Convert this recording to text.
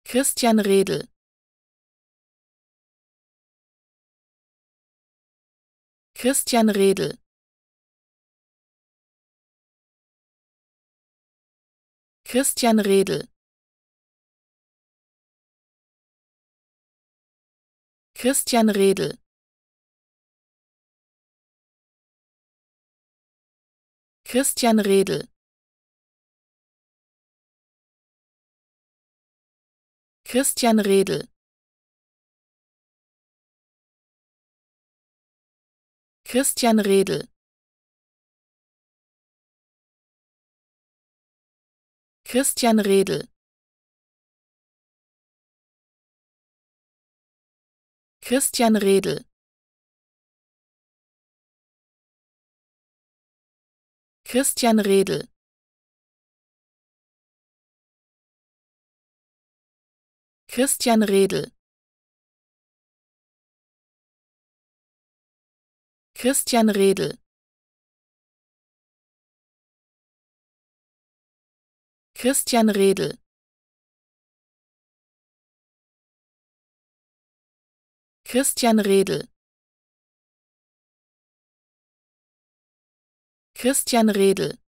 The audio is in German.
Christian Redl. Christian Redl. Christian Redl. Christian Redl. Christian Redl. Christian Redl. Christian Redl. Christian Redl. Christian Redl. Christian Redl. Christian Redl. Christian Redl. Christian Redl. Christian Redl. Christian Redl.